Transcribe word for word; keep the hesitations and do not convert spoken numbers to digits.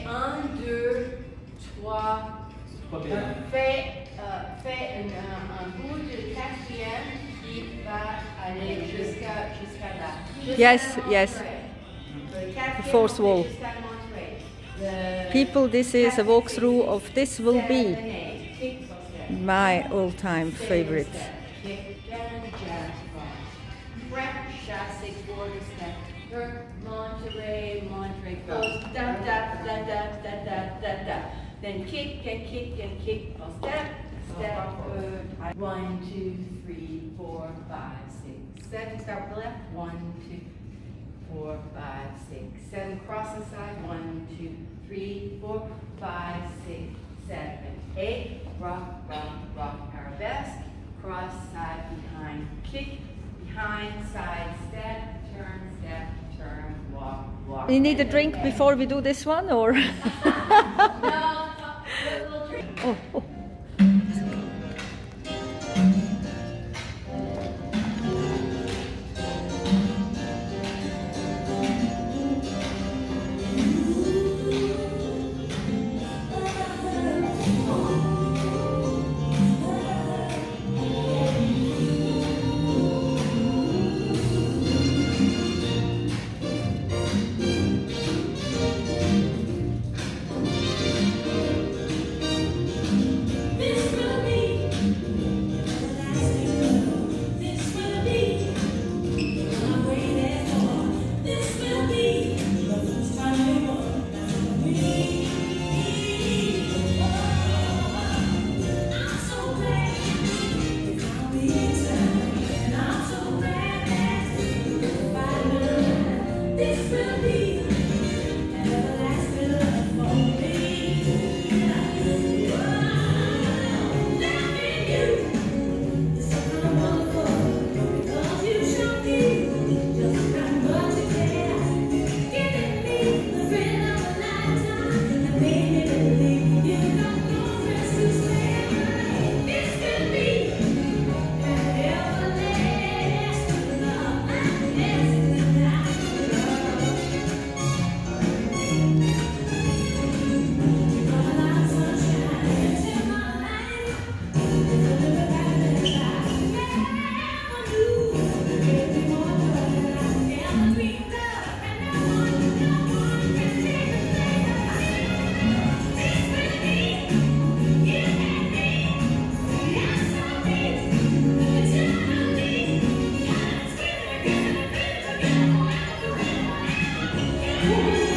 un, deux, trois. Euh, fais, euh, fais un, un, un bout de quatrième qui va aller jusqu'à jusqu'à là. Jusqu'à Yes, la yes. Monterey. Le quatrième, The fourth on fait wall. jusqu'à la Monterey. Le People, this is a walkthrough of this will be seven, eight. Kick, step, my all-time step, favorite. step, kick, and jab, cross. Front, chasse, quarter step. Turn, Monterey, Monterey, close. Da, da, da, da, da, da, da, da. Then kick and kick and kick. Step, step, good. One, two, three, four, five, six, seven. Start with the left. One, two, four, five, six, seven. Cross the side. One, two, three, four, five, six, seven, eight. Rock, rock, rock. Arabesque. Cross, side, behind, kick, behind, side, step, turn, step, turn, walk, walk. You need a drink before we do this one, or? No, a little drink. Oh, oh. Woo!